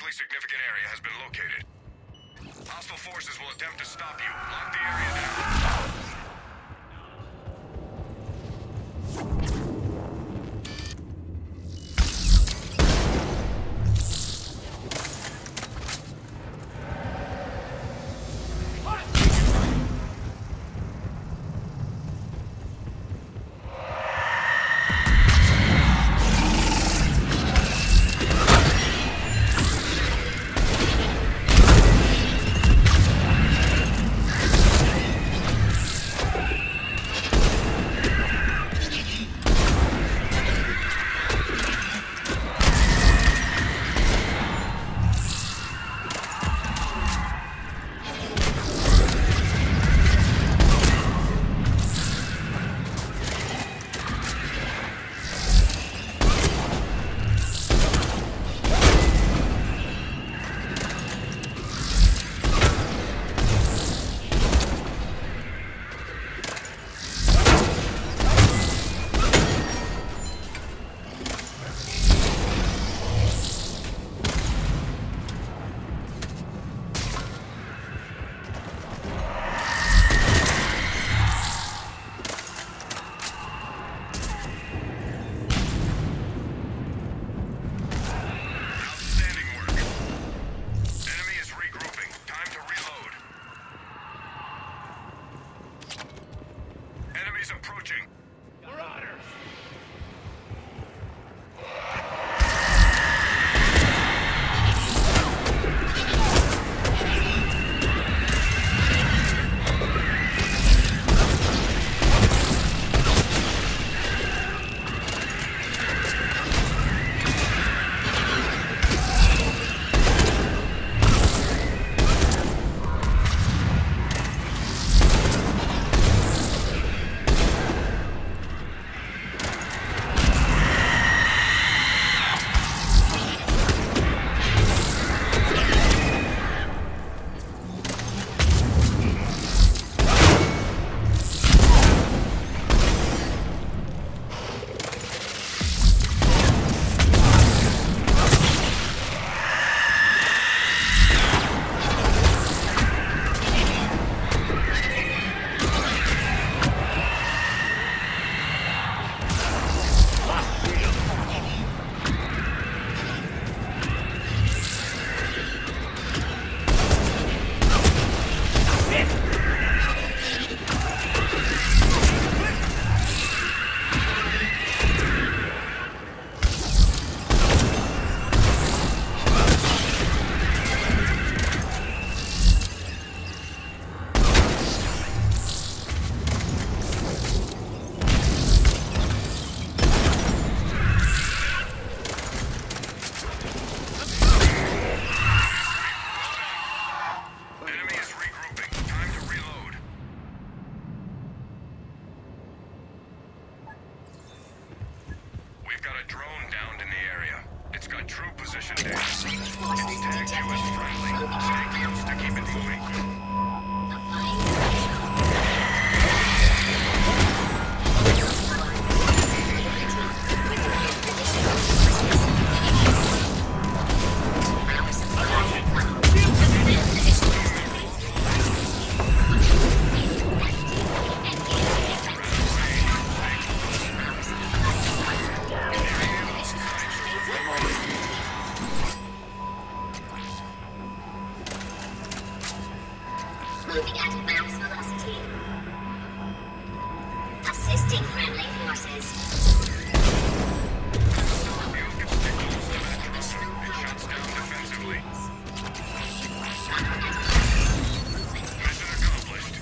Statistically significant area has been located. Hostile forces will attempt to stop you. Lock the area down. Approaching. Marauders! Moving at max velocity. Assisting friendly forces. It shuts down defensively. Mission accomplished.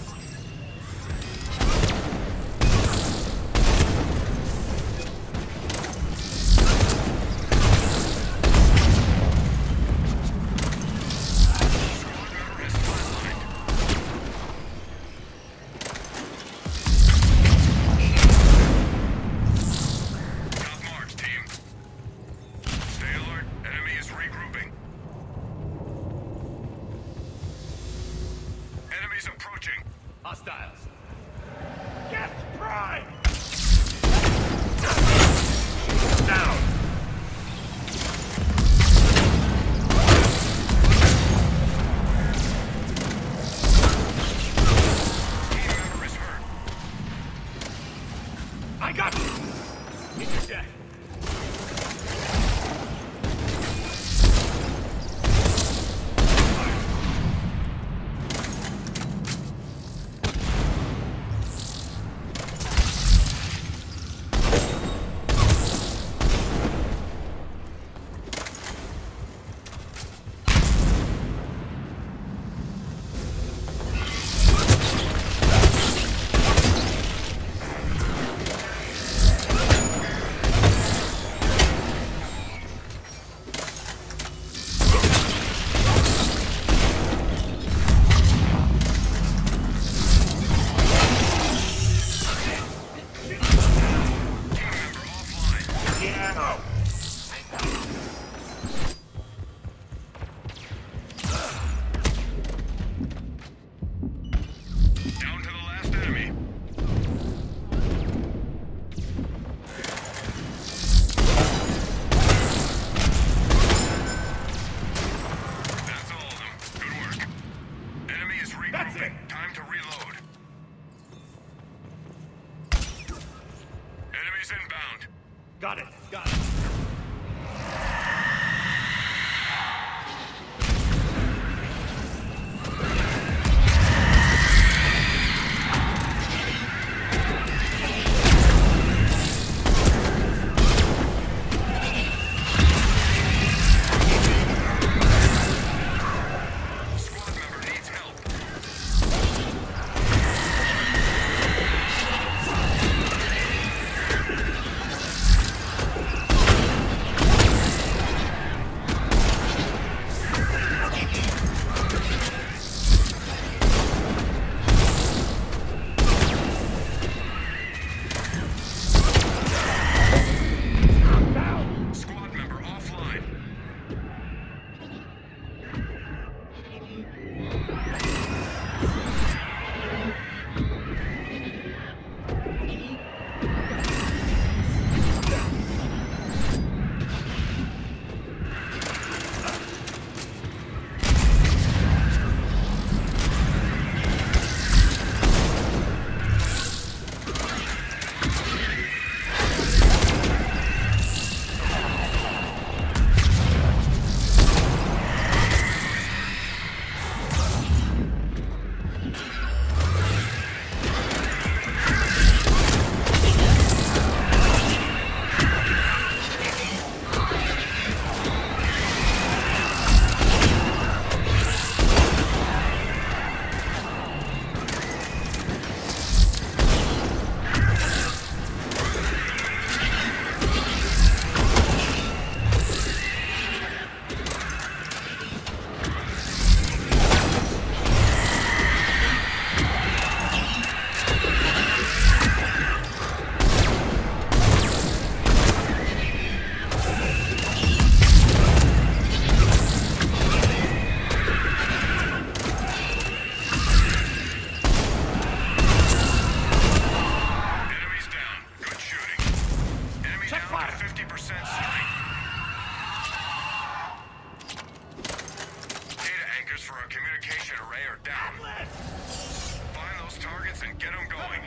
our communication array are down. Find those targets and get them going.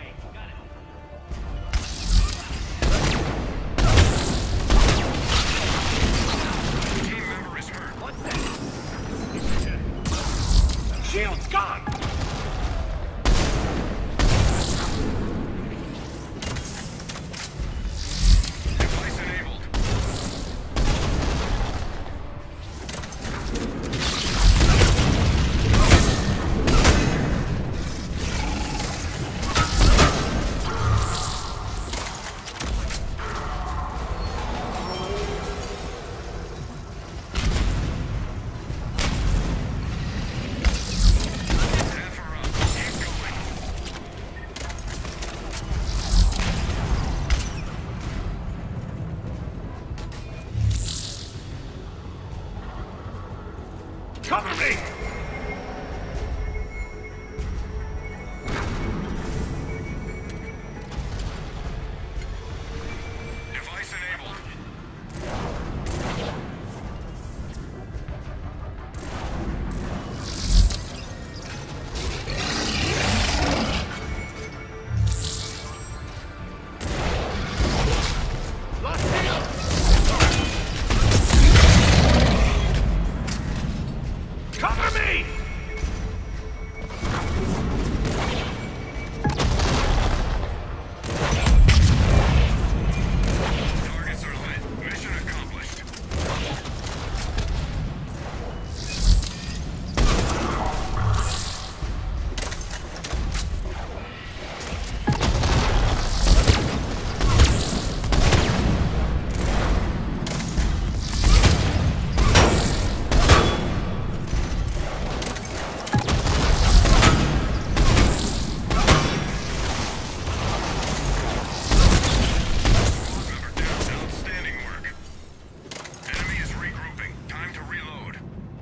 Team member is hurt. What's that? Shield's gone! Device enabled. Cover me! Device enabled. Lost field! Cover me! Targets are lit. Mission accomplished. Member down. Outstanding work. Enemy is regrouping. Time to reload.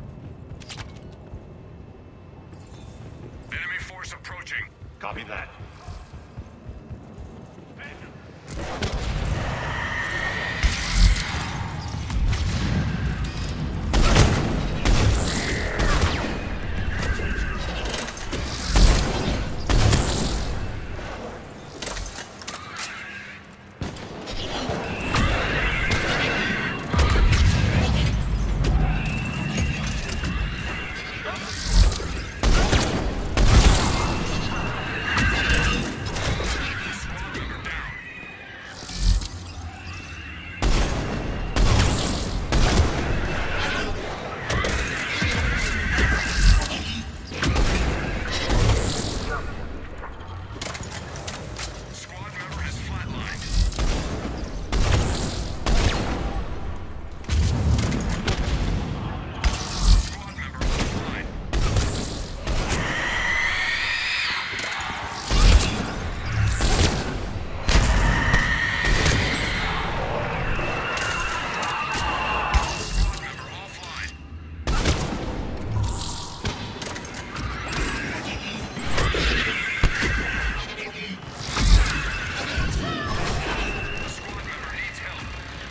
Enemy force approaching. Copy that. Squad member down. Squad member has flatlined. Squad member offline. Squad member offline. Squad member needs help.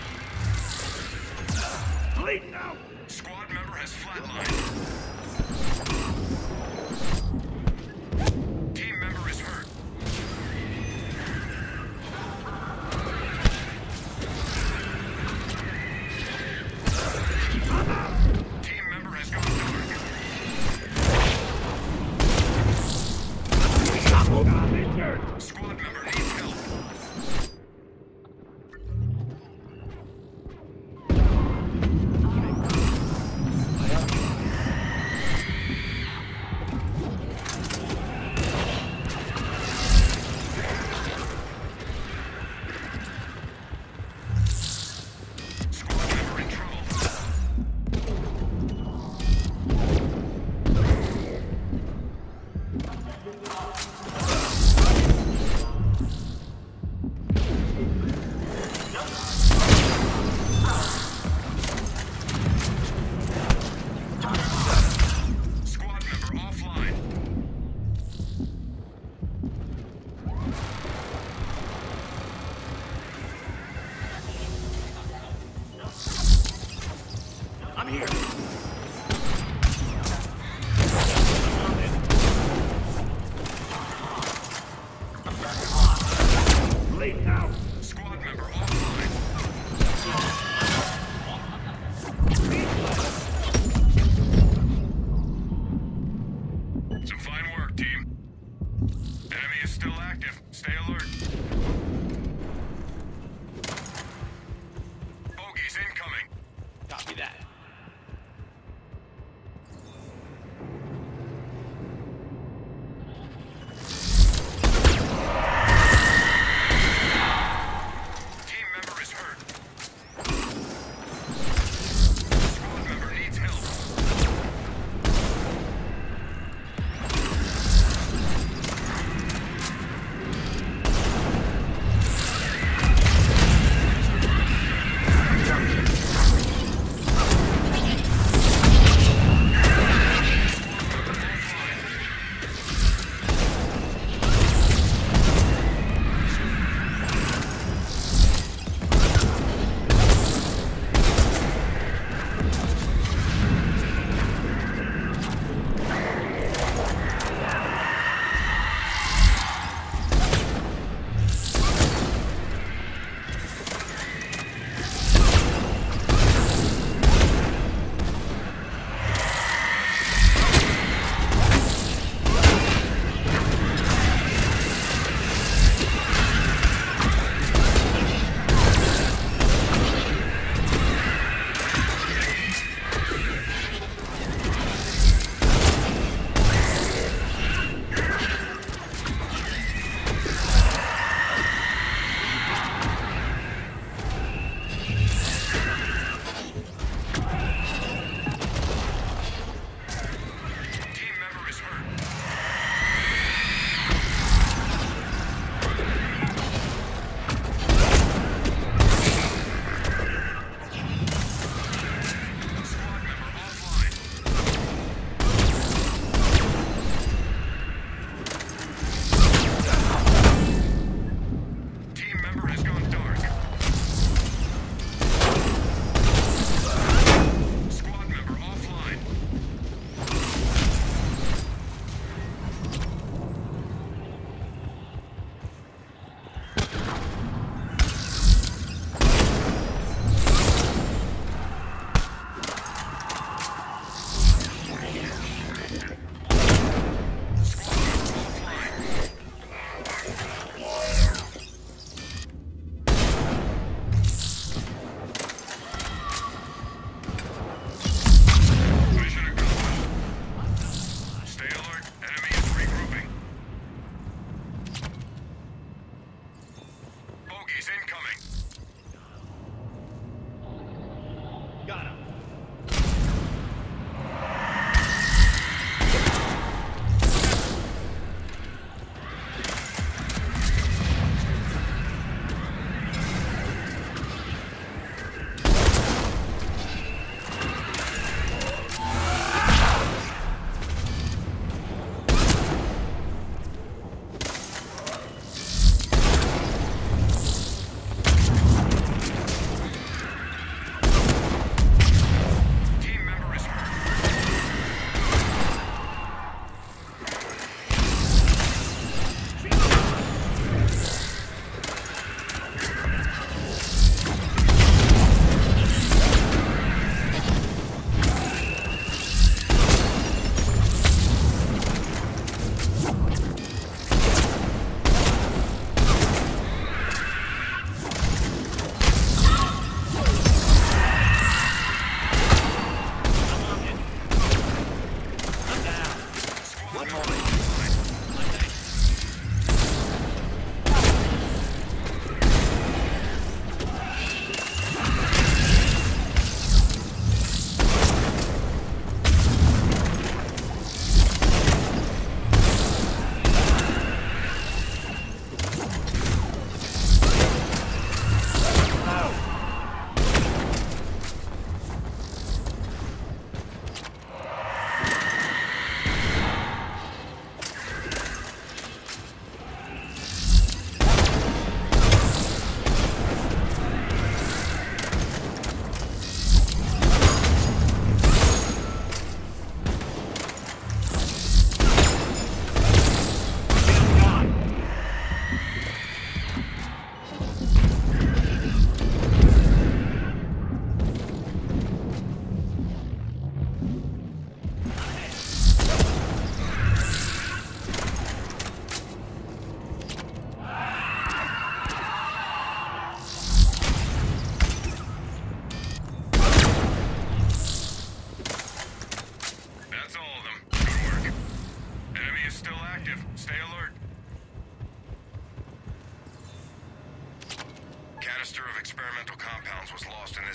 Bleeding out! Squad member has flatlined. Team member is hurt. Team member has gone dark. I'm injured! Squad member needs help.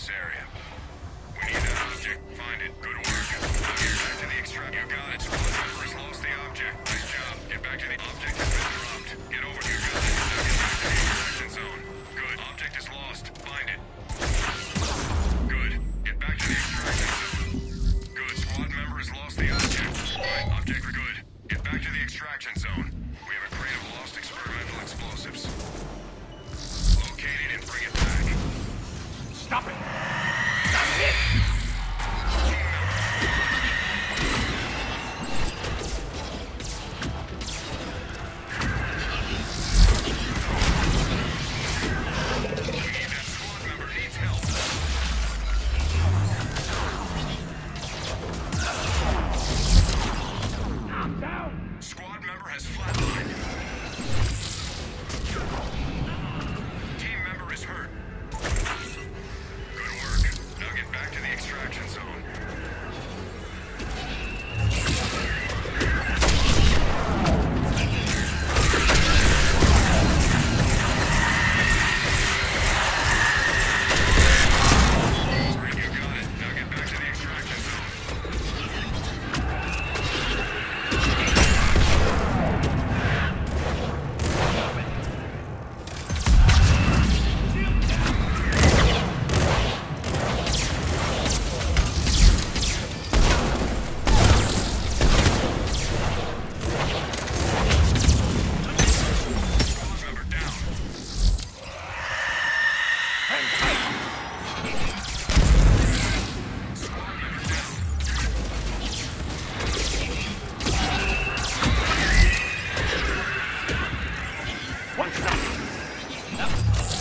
this area. We need that object. Find it. Good work. Now get back to the extract. You got it. Squad member has lost the object. Nice job. Get back to the object has been dropped. Get over here. Got it. Now get back to the extraction zone. Good. Object is lost. Find it. Good. Get back to the extraction zone. Good. Squad member has lost the object. Right. Object good. Get back to the extraction zone. We have a crate of lost experimental explosives. Located and bring it back. Stop it! That's it! That squad member needs help. I'm down! Squad member has flatlined. Team member is hurt. Good work. Now get back to the extraction zone. Great, you got it. Now get back to the extraction zone. Squad member down. Hang tight! Squad member down. One second!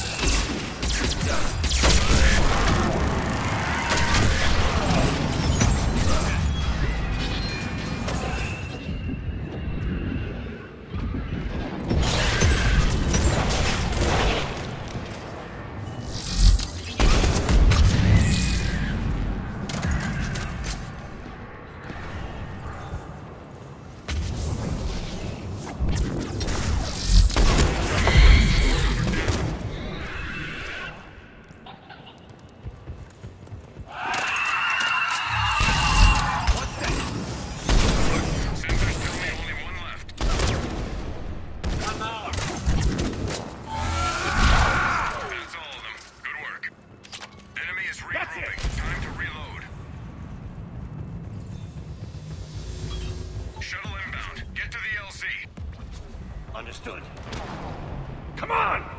Sensors tell me only one left. Come out! That's all of them. Good work. Enemy is That's it. regrouping. Time to reload. Shuttle inbound. Get to the LZ. Understood. Come on!